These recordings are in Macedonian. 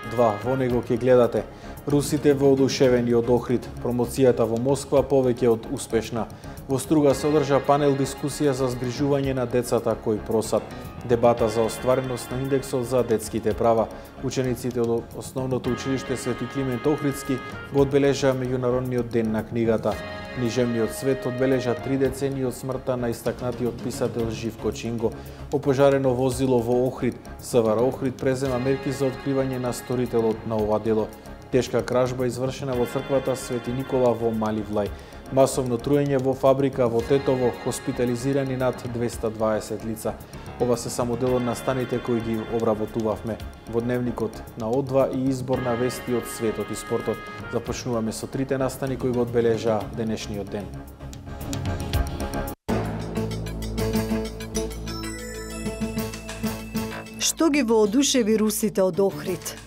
2 во него ќе гледате. Русите воодушевени од Охрид, промоцијата во Москва повеќе од успешна. Во Струга се одржа панел дискусија за згрижување на децата кои просат. Дебата за оствареност на индексот за детските права. Учениците од Основното училиште Свети Климент Охридски го одбележа Меѓународниот ден на книгата. Книжевниот свет одбележа 3 децении од смртта на истакнатиот писател Живко Чинго. Опожарено возило во Охрид. СВР Охрид презема мерки за откривање на сторителот на ова дело. Тешка кражба извршена во црквата Свети Никола во Мали Влај. Масовно труење во фабрика во Тетово, хоспитализирани над 220 лица. Ова се само дел од настаните кои ги обработувавме во дневникот на О2 и избор на вести од светот и спортот. Започнуваме со 3 настани кои го одбележаа денешниот ден. Што ги воодушеви русите од Охрид?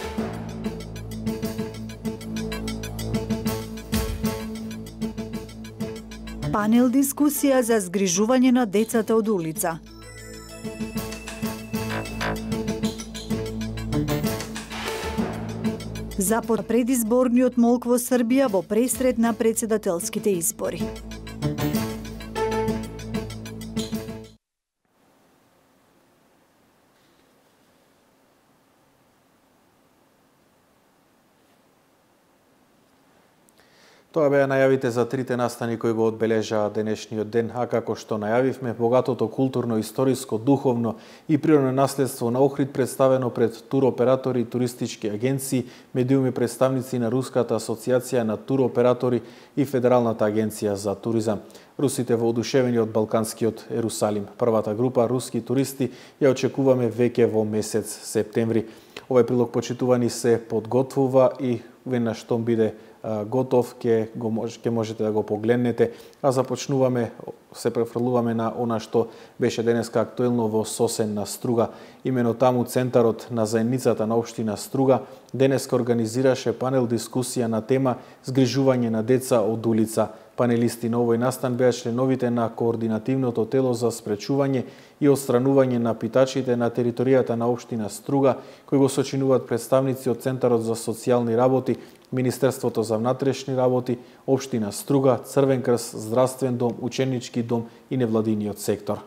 Панел дискусија за згрижување на децата од улица. Запад предизборниот молк во Србија во пресред на председателските избори. Тоа беа најавите за 3 настани кои го одбележаа денешниот ден, а како што најавивме, богатото културно, историско, духовно и природно наследство на Охрид представено пред туроператори и туристички агенции, медиуми, представници на Руската асоциација на туроператори и Федералната агенција за туризам. Русите воодушевени од Балканскиот Ерусалим. Првата група руски туристи ја очекуваме веќе во месец септември. Овој прилог, почитувани, се подготвува и веднаш што биде готов ќе можете да го погледнете, а започнуваме, се префрлуваме на она што беше денеска актуелно во Сосен на Струга. Имено таму центарот на заедницата на општина Струга денеска организираше панел дискусија на тема згрижување на деца од улица. Панелисти на овој настан беа членовите на координативното тело за спречување и отстранување на питачите на територијата на општина Струга, кои го сочинуваат представници од Центарот за социјални работи, Министерството за внатрешни работи, општина Струга, Црвен крст, Здравствен дом, Ученички дом и невладиниот сектор.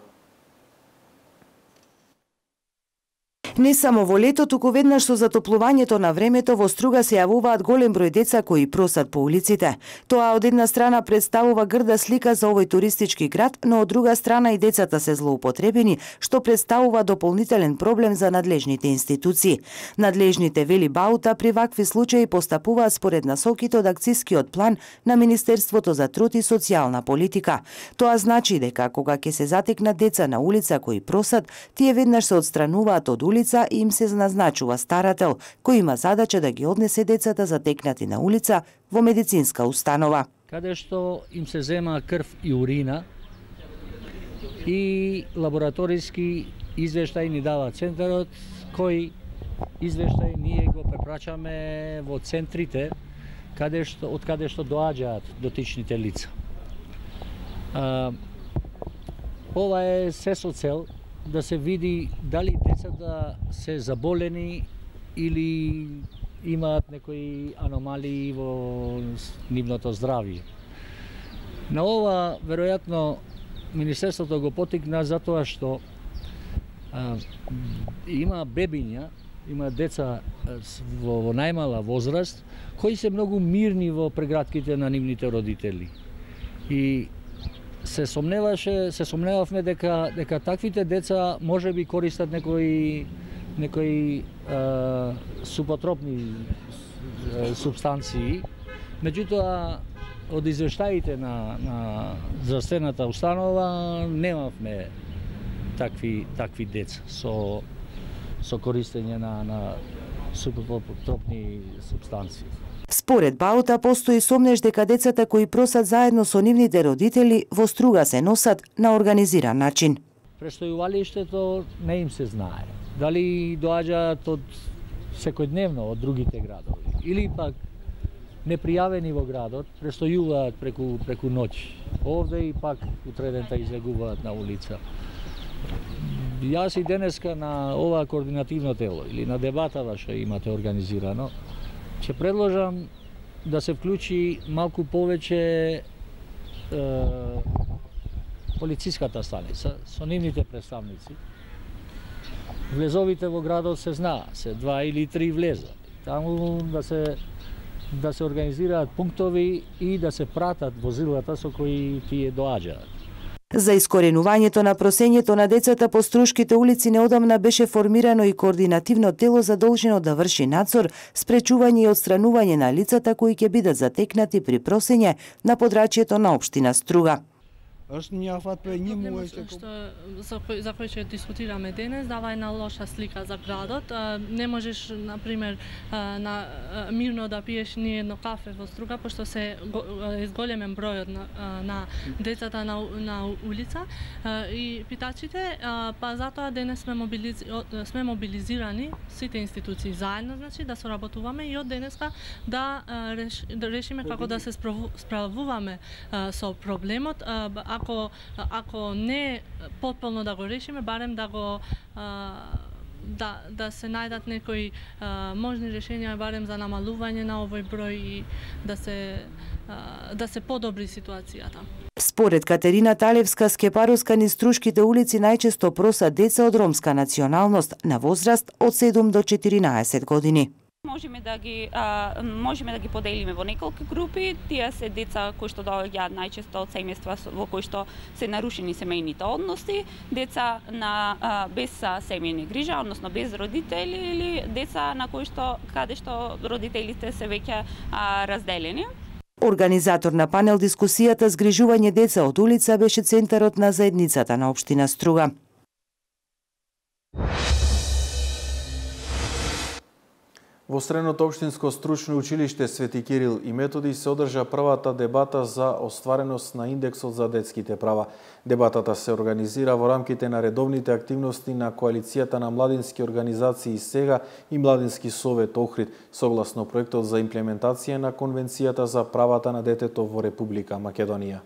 Не само во лето, туку веднаш со затоплувањето на времето во Струга се јавуваат голем број деца кои просат по улиците. Тоа од една страна представува грда слика за овој туристички град, но од друга страна и децата се злоупотребени, што представува дополнителен проблем за надлежните институции. Надлежните, вели Баута, при вакви случаи постапуваат според насоките од акцискиот план на Министерството за труд и социјална политика. Тоа значи дека кога ќе се затекнат деца на улица кои просат, тие веднаш се отстрануваат од улица и им се назначува старател, кој има задача да ги однесе децата затекнати на улица во медицинска установа. Каде што им се зема крв и урина и лабораториски извештај ни дава центарот, кој извештај ние го препрачаме во центрите од каде што доаѓаат дотичните лица. Ова е се со цел да се види дали децата се заболени или имаат некои аномалии во нивното здравје. На ова, веројатно, Министерството го потикна затоа што има бебиња, има деца во најмала возраст, кои се многу мирни во прегратките на нивните родители. И се сомневавме дека таквите деца може би користат некои супотропни субстанции. Меѓутоа, од извештаите на здравствената установа немавме такви деца со користење на супотропни субстанции. Според Баута, постои сомнеж дека децата кои просат заедно со нивните родители во Струга се носат на организиран начин. Престојувалиштето не им се знае. Дали доаѓаат од секојдневно од другите градови или пак непријавени во градот, престојуваат преку ноќ. Овде и пак утредента излегуваат на улица. Јас и денеска на ова координативно тело или на дебатава што имате организирано, ќе предложам да се вклучи малку повеќе полициската станица со нивните представници. Влезовите во градот се знаат, се 2 или 3 влеза. Таму да се организираат пунктови и да се пратат возилата со кои тие доаѓаат. За искоренувањето на просењето на децата по струшките улици неодамна беше формирано и координативно тело задолжено да врши надзор, спречување и отстранување на лицата кои ќе бидат затекнати при просење на подрачјето на општина Струга. Проблемот за кој ќе дискутираме денес дава една лоша слика за градот. Не можеш, например, мирно да пиеш ни едно кафе во Струга, пошто се изголемен бројот на децата на улица и питачите, па затоа денес сме мобилизирани сите институции заедно, значи да соработуваме и од денеска да решиме како да се справуваме со проблемот. Ако не потполно да го решиме, барем да го да се најдат некои можни решенија барем за намалување на овој број и да се подобри ситуацијата. Според Катерина Талевска, скепаруска низ Струшките улици најчесто просат деца од ромска националност на возраст од 7 до 14 години. Можеме да ги поделиме во неколку групи. Тие се деца кои што доаѓаат најчесто од семејства во кои што се нарушени семејните односи, деца без семејни грижа, односно без родители, или деца на кои што каде што родителите се веќе разделени. Организатор на панел дискусијата "Згрижување деца од улица" беше центарот на заедницата на општина Струга. Во Средното општинско стручно училиште Свети Кирил и Методи се одржа првата дебата за оствареност на индексот за детските права. Дебатата се организира во рамките на редовните активности на Коалицијата на младински организации СЕГА и Младински совет Охрид, согласно проектот за имплементација на Конвенцијата за правата на детето во Република Македонија.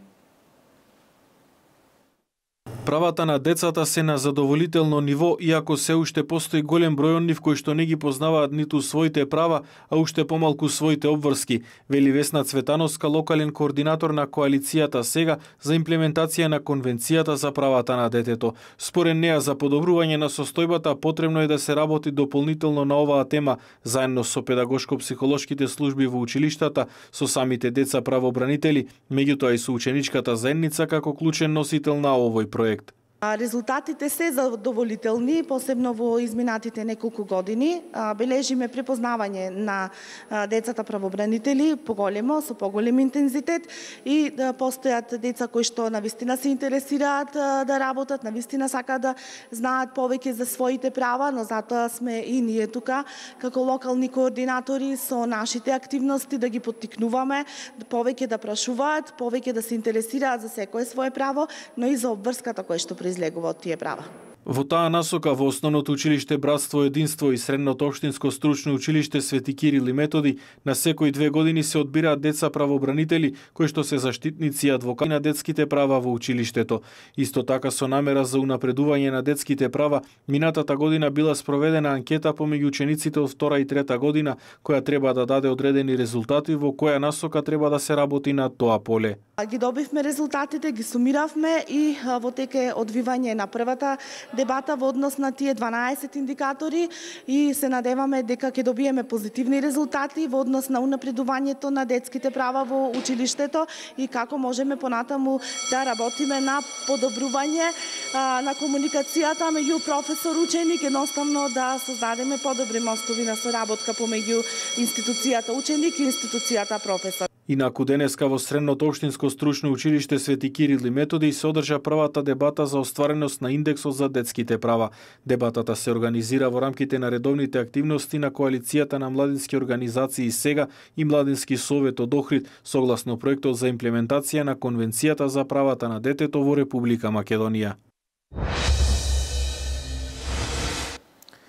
Правата на децата се на задоволително ниво, иако се уште постои голем број од нив кои што не ги познаваат ниту своите права, а уште помалку своите обврски, вели Весна Цветановска, локален координатор на Коалицијата СЕГА за имплементација на Конвенцијата за правата на детето. Според неа, за подобрување на состојбата потребно е да се работи дополнително на оваа тема, заедно со педагошко-психолошките служби во училиштата, со самите деца правобранители, меѓутоа и со ученичката заедница како клучен носител на овој проект. Резултатите се задоволителни, посебно во изминатите неколку години. Бележиме препознавање на децата правобранители поголемо, со поголем интензитет, и постојат деца кои што навистина се интересираат да работат, навистина сакаат да знаат повеќе за своите права, но затоа сме и ние тука како локални координатори со нашите активности да ги поттикнуваме повеќе да прашуваат, повеќе да се интересираат за секое свое право, но и за обврската која што излегува од тие права. Во таа насока во Основното училиште Братство Единство и Средното општинско стручно училиште Свети Кирил и Методи на секои 2 години се одбираат деца правобранители кои што се заштитници и адвокати на детските права во училиштето. Исто така со намера за унапредување на детските права, минатата година била спроведена анкета помеѓу учениците од 2 и 3 година која треба да даде одредени резултати во која насока треба да се работи на тоа поле. Ги добивме резултатите, ги сумиравме и во теке одвивање на првата дебата во однос на тие 12 индикатори и се надеваме дека ќе добиеме позитивни резултати во однос на унапредувањето на детските права во училиштето и како можеме понатаму да работиме на подобрување на комуникацијата меѓу професор ученик, едноставно да создадеме подобри мостови на соработка помеѓу институцијата ученик и институцијата професор. Инаку денеска во Средното општинско стручно училиште Свети Кирил и Методи се одржа првата дебата за оствареност на индексот за детските права. Дебатата се организира во рамките на редовните активности на Коалицијата на младински организации СЕГА и Младински совет од Охрид, согласно проектот за имплементација на Конвенцијата за правата на детето во Република Македонија.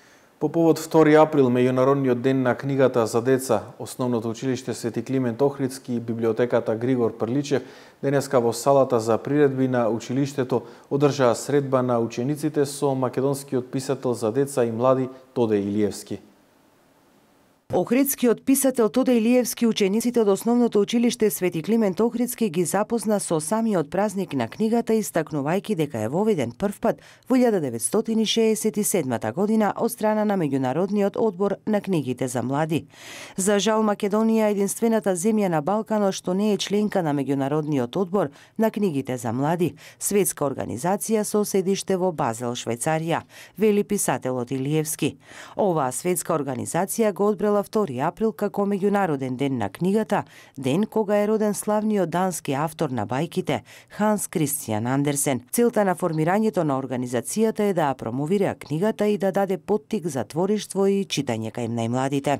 По повод 2 април, меѓународниот ден на книгата за деца, Основното училиште Свети Климент Охридски и библиотеката Григор Прличев денеска во салата за приредби на училиштето одржаа средба на учениците со македонскиот писател за деца и млади Тоде Илиевски. Охридскиот писател Тоде Илиевски учениците од Основното училиште Свети Климент Охридски ги запозна со самиот празник на книгата, истакнувајќи дека е воведен првпат во 1967 година од страна на Меѓународниот одбор на книгите за млади. За жал, Македонија е единствената земја на Балканот што не е членка на Меѓународниот одбор на книгите за млади, светска организација со седиште во Базел, Швајцарија, вели писателот Илиевски. Оваа светска организација го одбрала 2 април како Меѓународен ден на книгата, ден кога е роден славниот дански автор на бајките Ханс Кристијан Андерсен. Целта на формирањето на организацијата е да ја промовира книгата и да даде поттик за творештво и читање кај најмладите.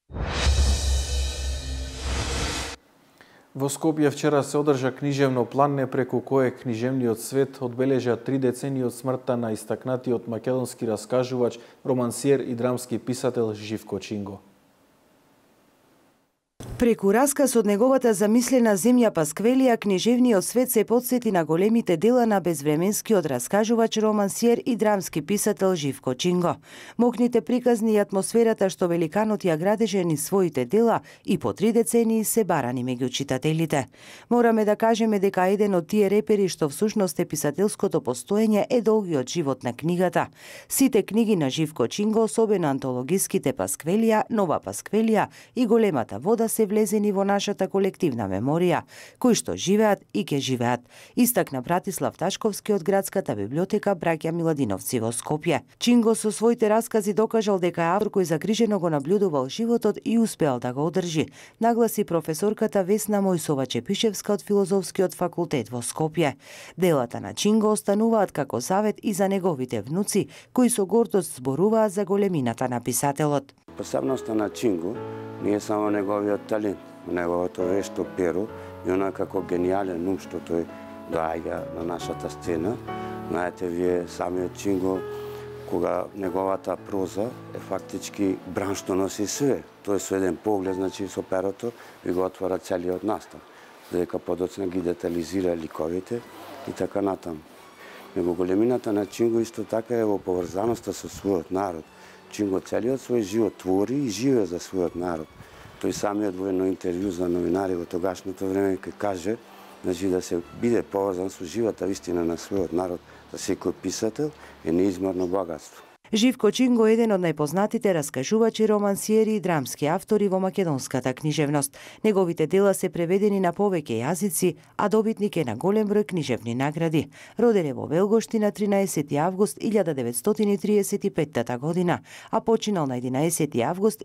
Во Скопје вчера се одржа книжевно планне преку кое книжевниот свет одбележа 3 децении од смртта на истакнатиот македонски раскажувач, романсиер и драмски писател Живко Чинго. Преку расказ од неговата замислена земја Пасквелија, книжевниот свет се потсети на големите дела на безвременскиот раскажувач, романсиер и драмски писател Живко Чинго. Мокните приказни и атмосферата што великанот ја градеше низ своите дела и по 3 децении се барани меѓу читателите. Мораме да кажеме дека еден од тие репери што всушност е писателското постоење е долгиот живот на книгата. Сите книги на Живко Чинго, особено антологиските Пасквелија, Нова Пасквелија и Големата вода се влезени во нашата колективна меморија, кои што живеат и ќе живеат, истакна Братислав Ташковски од градската библиотека Браќа Миладиновци во Скопје. Чинго со своите раскази докажал дека е автор кој загрижено го наблюдувал животот и успеал да го одржи, нагласи професорката Весна Мојсова-Чепишевска од Филозофскиот факултет во Скопје. Делата на Чинго остануваат како завет и за неговите внуци, кои со гордост зборуваат за големината на писателот. Посебноста на Чинго не е само неговиот талент, неговото вешто перо и она како гениален ум што тој доаѓа на нашата сцена. Знаете, вие самиот Чинго, кога неговата проза е фактички бран што носи све. Тој со еден поглед, значи со перото, ви го отвора целиот настан. Додека подоцна ги детализира ликовите и така натаму. Него големината на Чинго исто така е во поврзаноста со својот народ. Чинго целиот свој живот твори и живее за својот народ. Тој самиот во едно интервју за новинари во тогашното време ке каже, значи да се биде поврзан со живата вистина на својот народ, за секој писател е неизмерно богатство. Живко Чинго е еден од најпознатите раскажувачи, романсиери и драмски автори во македонската книжевност. Неговите дела се преведени на повеќе јазици, а добитник е на голем број книжевни награди. Роден е во Велгошти на 13 август 1935 година, а починал на 11 август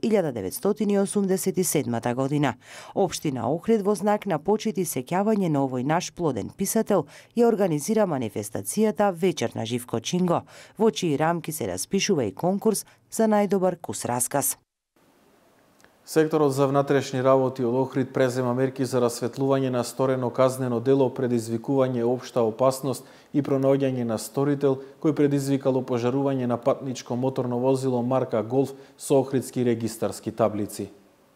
1987 година. Општина Охрид во знак на почит и сеќавање на овој наш плоден писател ја организира манифестацијата Вечер на Живко Чинго, во чии рамки се распишува и конкурс за најдобар кус расказ. Секторот за внатрешни работи од Охрид презема мерки за расветлување на сторено казнено дело, предизвикување општа опасност и пронаоѓање на сторител кој предизвикало пожарување на патничко моторно возило марка Голф со охридски регистарски таблици.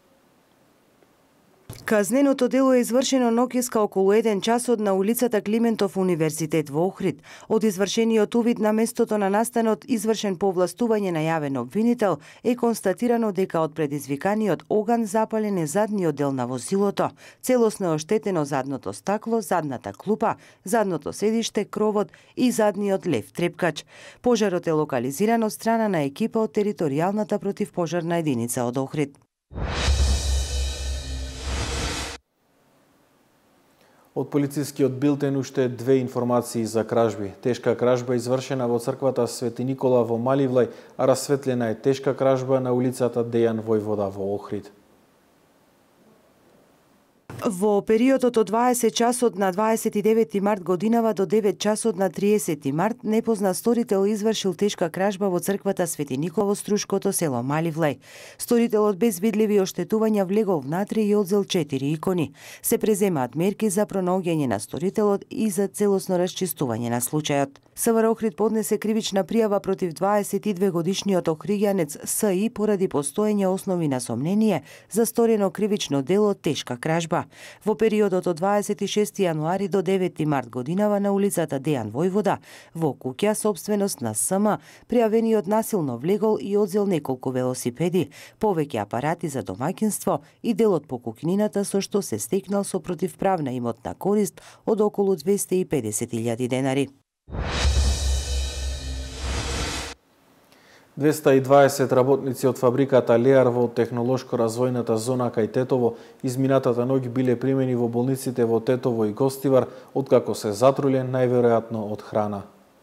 Казненото дело е извршено ноќеска околу 1 часот на улицата Климентов универзитет во Охрид. Од извршениот увид на местото на настанот, извршен по овластување на јавен обвинител, е констатирано дека од предизвиканиот оган запален е задниот дел на возилото. Целосно е оштетено задното стакло, задната клупа, задното седиште, кровот и задниот лев трепкач. Пожарот е локализиран од страна на екипа од територијалната противпожарна единица од Охрид. Од полицискиот билтен уште 2 информации за кражби. Тешка кражба извршена во црквата Свети Никола во Маливлај, а расветлена е тешка кражба на улицата Дејан Војвода во Охрид. Во периодот од 20 часот на 29 март годинава до 9 часот на 30 март непознат сторител извршил тешка кражба во црквата Свети Никола во Струшкото, село Мали Влеј. Сторителот без видливи оштетувања влегол внатре и одзел 4 икони. Се преземаат мерки за пронаоѓање на сторителот и за целосно расчистување на случајот. СВР Охрид поднесе кривична пријава против 22 годишниот охриѓанец СИ поради постоење основи на сомнение за сторено кривично дело тешка кражба. Во периодот од 26 јануари до 9 март годинава на улицата Дејан Војвода, во куќа собственост на СМ, пријавениот насилно влегол и одзел неколку велосипеди, повеќе апарати за домаќинство и дел од покукнината со што се стекнал со противправна имотна корист од околу 250.000 денари. 220 работници од фабриката Леар во технолошко-развојната зона кај Тетово изминатата ноќ биле примени во болниците во Тетово и Гостивар, откако се затруле најверојатно од храна.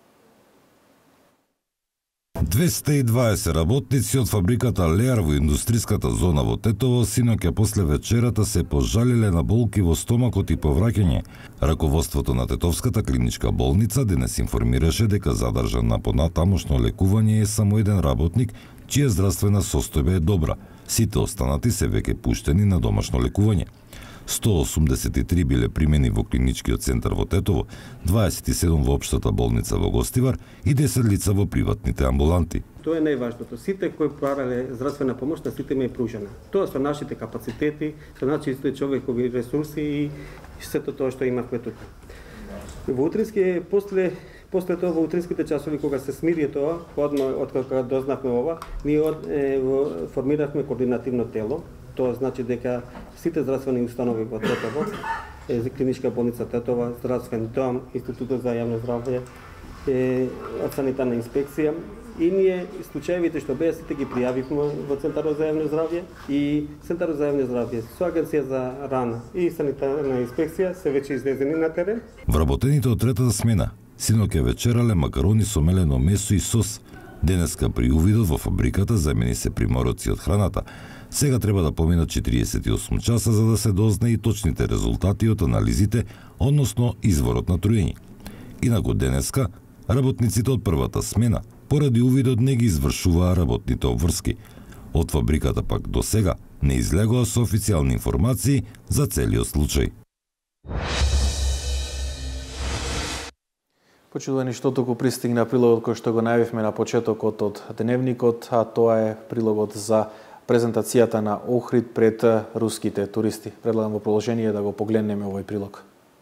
220 работници од фабриката Леар во индустриската зона во Тетово синоќа после вечерата се пожалиле на болки во стомакот и повраќање. Раководството на Тетовската клиничка болница денес информираше дека задржан на понатамошно лекување е само еден работник, чија здравствена состојба е добра. Сите останати се веќе пуштени на домашно лекување. 183 биле примени во клиничкиот центар во Тетово, 27 во општата болница во Гостивар и 10 лица во приватните амбуланти. Тоа е најважното. Сите кои правеле здравствена помош на сите ме е пружена. Тоа со нашите капацитети, со нашите човекови ресурси и сето тоа што имавме тука. Во утрински после тоа во утринските часови кога се смири тоа, од кога дознавме ова, ние формиравме координативно тело. Тоа значи дека сите здравствени установи во Тетово, клиничка болница Тетова, здравствен дом, Институтот за јавно здравје, санитарна инспекција и ние случаевите што беа сите ги пријавивме во Центарот за јавно здравје и Центарот за јавно здравје со Агенција за рана и санитарна инспекција се веќе излезени на терен. Вработените од третата смена синоќа вечерале макарони со мелено месо и сос. Денеска при увидот во фабриката замени се примороци од храната. Сега треба да поминат 48 часа за да се дознае и точните резултати од анализите, односно изворот на труење. Инаку денеска, работниците од првата смена, поради увидот не ги извршуваа работните обврски. Од фабриката пак до сега не излегоа со официјални информации за целиот случај. Почитувани, што туку пристигна прилогот кој што го најавивме на почетокот од Дневникот, а тоа е прилогот за презентацијата на Охрид пред руските туристи. Предлагам во продолжение да го погледнеме овој прилог.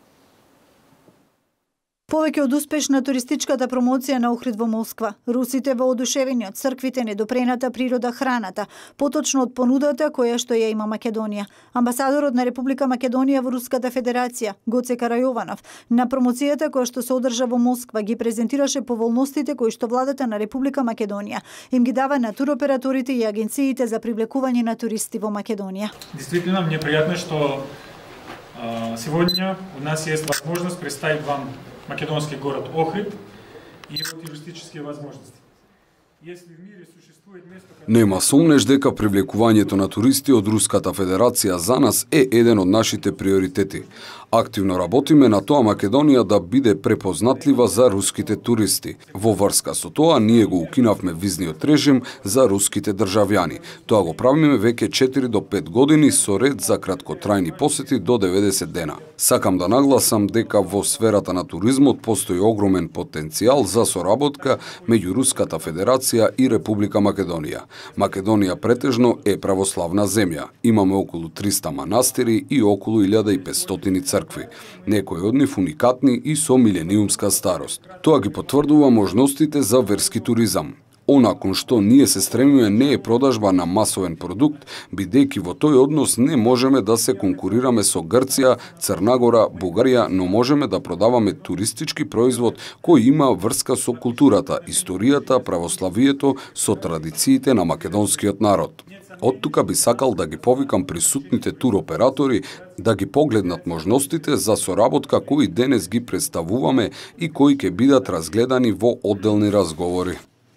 Повеќе од успешна туристичката промоција на Охрид во Москва, русите воодушевени од црквите, недопрената природа, храната, поточно од понудата која што ја има Македонија. Амбасадорот на Република Македонија во Руската Федерација, Гоце Карајованов, на промоцијата која што се одржа во Москва ги презентираше поволностите кои што владата на Република Македонија им ги дава на туроператорите и агенциите за привлекување на туристи во Македонија. Действително, мне пријатно што сегодня у нас есть возможность представить вам македонский город Охрид и его туристические возможности. Если в мире существует место... Нема сомнеш дека привлекувањето на туристи од Руската Федерација за нас е еден од нашите приоритети. Активно работиме на тоа Македонија да биде препознатлива за руските туристи. Во врска со тоа, ние го укинавме визниот режим за руските државјани. Тоа го правиме веќе 4 до 5 години со ред за краткотрајни посети до 90 дена. Сакам да нагласам дека во сферата на туризмот постои огромен потенцијал за соработка меѓу Руската Федерација и Република Македонија. Македонија претежно е православна земја. Имаме околу 300 манастири и околу 1500 цркви. Некои од нив уникатни и со милениумска старост. Тоа ги потврдува можностите за верски туризам. Она кон што ние се стремиме не е продажба на масовен продукт, бидејќи во тој однос не можеме да се конкурираме со Грција, Црна Гора, Бугарија, но можеме да продаваме туристички производ кој има врска со културата, историјата, православието, со традициите на македонскиот народ. Од тука би сакал да ги повикам присутните туроператори да ги погледнат можностите за соработка кои денес ги представуваме и кои ќе бидат разгледани во одделни разговори.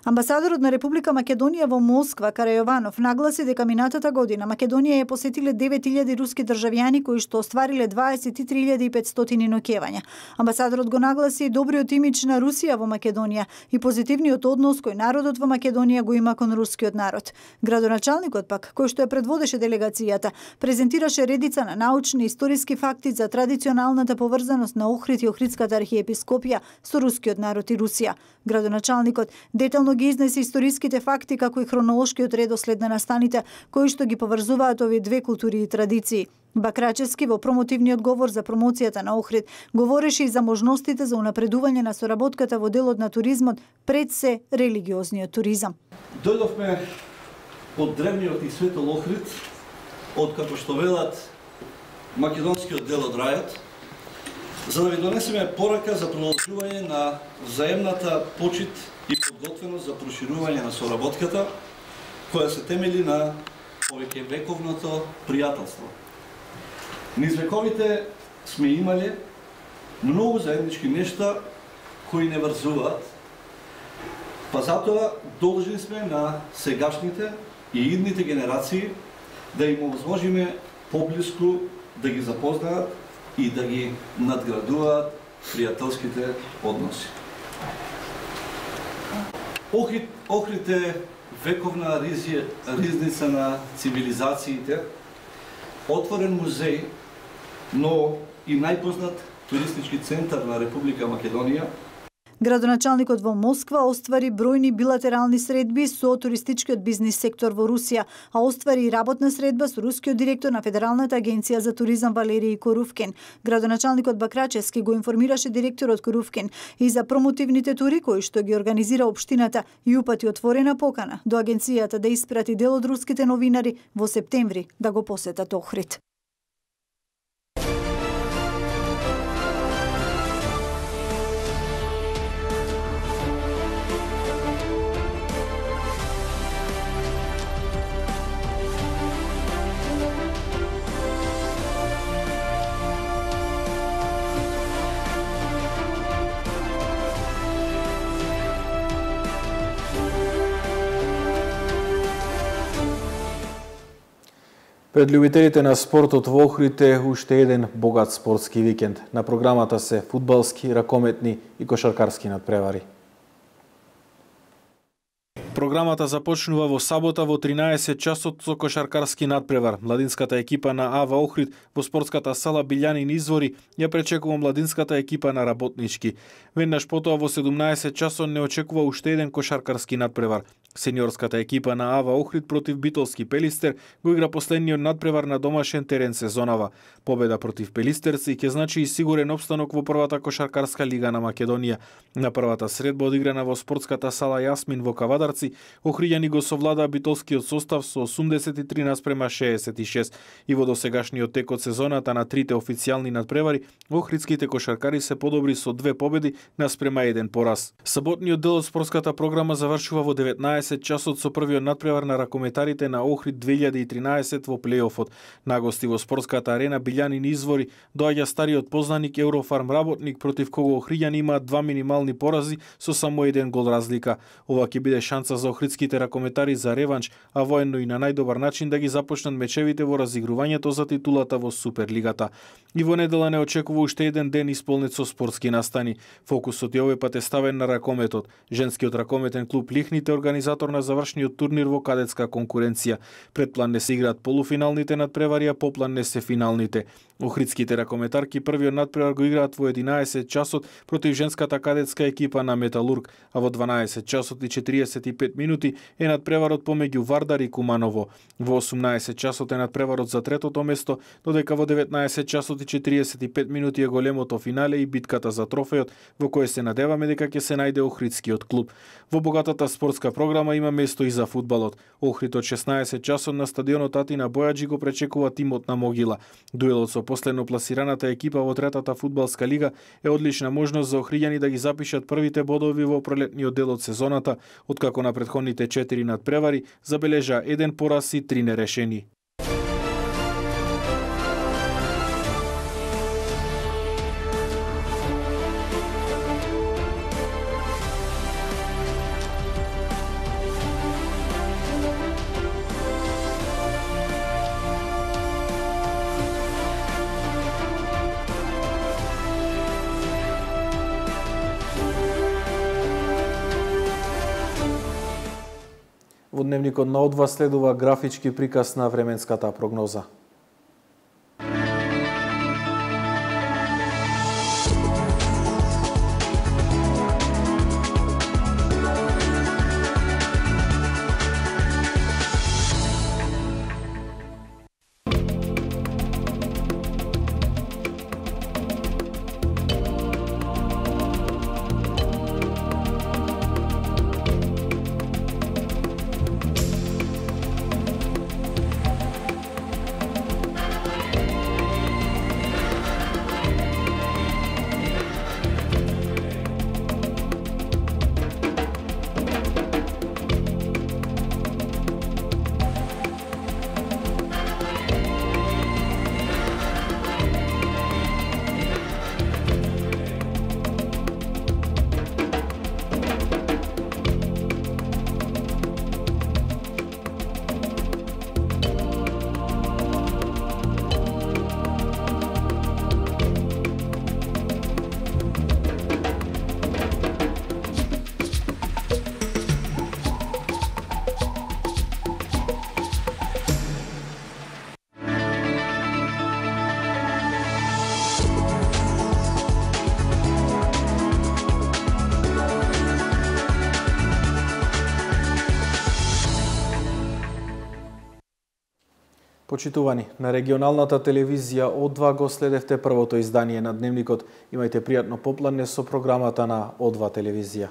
Амбасадорот на Република Македонија во Москва, Карајованов, нагласи дека минатата година Македонија ја посетиле 9000 руски државјани кои што оствариле 23500 ноќевања. Амбасадорот го нагласи и добриот имидж на Русија во Македонија и позитивниот однос кој народот во Македонија го има кон рускиот народ. Градоначалникот пак, кој што ја предводеше делегацијата, презентираше редица на научни и историски факти за традиционалната поврзаност на Охрид и Охридската архиепископија со рускиот народ и Русија. Градоначалникот детално ги изнесе историските факти како и хронолошкиот редослед на настаните кои што ги поврзуваат овие две култури и традиции. Бакрачевски во промотивниот говор за промоцијата на Охрид говореше и за можностите за унапредување на соработката во делот на туризмот, пред се религиозниот туризам. Дојдовме од древниот и светол Охрид, од како што велат македонскиот дел од рајот, за да ви донесеме порака за продолжување на взаемната почит и подготвеност за проширување на соработката, која се темели на повеќевековното пријателство. Низ вековите сме имале многу заеднички нешта кои не врзуваат, па затоа должни сме на сегашните и идните генерации да им овозможиме поблиску да ги запознаат и да ги надградуваат пријателските односи. Охрид е вековна ризница на цивилизациите, отворен музеј, но и најпознат туристички центар на Република Македонија. Градоначалникот во Москва оствари бројни билатерални средби со туристичкиот бизнис сектор во Русија, а оствари и работна средба со рускиот директор на Федералната агенција за туризам Валерий Корувкин. Градоначалникот Бакрачевски го информираше директорот Корувкин и за промотивните тури кои што ги организира општината и упати отворена покана до агенцијата да испрати дел од руските новинари во септември да го посетат Охрид. Пред љубителите на спортот во Охрид е уште еден богат спортски викенд. На програмата се фудбалски, ракометни и кошаркарски надпревари. Програмата започнува во сабота во 13 часот со кошаркарски надпревар. Младинската екипа на АВА Охрид во спортската сала Билјанин Извори ја пречекува младинската екипа на Работнички. Веднаш потоа во 17 часот не очекува уште еден кошаркарски надпревар. Сениорската екипа на АВА Охрид против Битолски Пелистер го игра последниот надпревар на домашен терен сезонава. Победа против Пелистерци ќе значи и сигурен опстанок во првата кошаркарска лига на Македонија. На првата средба одиграна во спортската сала Јасмин во Кавадарци, охријани го совладаа битолскиот состав со 83:66 и во досегашниот тек од сезоната на трите официјални надпревари, охридските кошаркари се подобри со 2 победи наспрема 1 пораз. Саботниот дел од спортската програма завршува во 19 часот со првиот надпревар на ракометарите на Охрид 2013 во плејофот. На гости во спортската арена Билјанин Извори доаѓа стариот познаник Еврофарм Работник, против кого охријани имаат 2 минимални порази со само 1 гол разлика. Ова ќе биде шанса за охридските ракометари за реванш, а воено и на најдобар начин да ги започнат мечевите во разигрувањето за титулата во Суперлигата. И во недела не очекува уште еден ден исполнет со спортски настани. Фокусот и овој пат е ставен на ракометот. Женскиот ракометен клуб Лихните, организатор на завршниот турнир во кадетска конкуренција. Предплан не се играат полуфиналните надпревари, а поплан не се финалните. Охридските ракометарки првиот надпревар го играат во 11 часот против женската кадетска екипа на Металург, а во 12 часот и 45 минути е надпреварот помеѓу Вардар и Куманово. Во 18 часот е надпреварот за третото место, додека во 19 часот и 45 минути е големото финале и битката за трофејот, во кој се надеваме дека ќе се најде охридскиот клуб. Во богатата спортска програма има место и за фудбалот. Охрид од 16 часот на стадионот Атина Бојаджи го пречекува тимот на Могила. Дуелот со последно пласираната екипа во третата фудбалска лига е одлична можност за охријани да ги запишат првите бодови во пролетниот дел од сезоната, откако на претходните 4 надпревари забележа 1 пораз и 3 нерешени. дневникот на О2 следува графички приказ на временската прогноза. Почитувани, на регионалната телевизија О2 го следевте првото издание на Дневникот. Имајте пријатно попладне со програмата на О2 телевизија.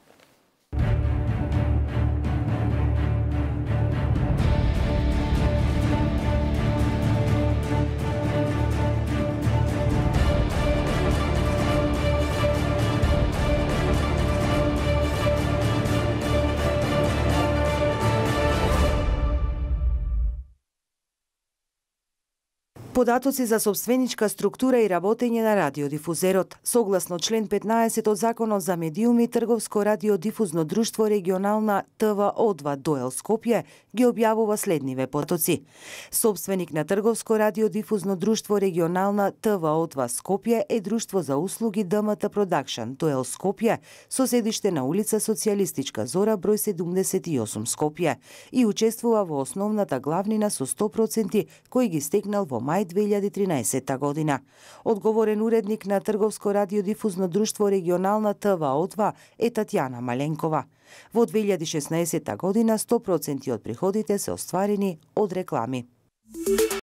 Податоци за собственичка структура и работење на радиодифузерот. Согласно член 15 од Законот за медиуми, Трговско радиодифузно друштво регионална ТВ О2 ДОЕЛ Скопје ги објавува следниве податоци. Собственик на Трговско радиодифузно друштво регионална ТВ О2 Скопје е друштво за услуги ДМТ Продакшн ДОЕЛ Скопје со седиште на улица Социјалистичка Зора број 78 Скопје и учествува во основната главнина со 100% кој ги стекнал во мај 2013 година. Одговорен уредник на Трговско радиодифузно друштво регионална ТВ О2 е Татјана Маленкова. Во 2016 година 100% од приходите се остварени од реклами.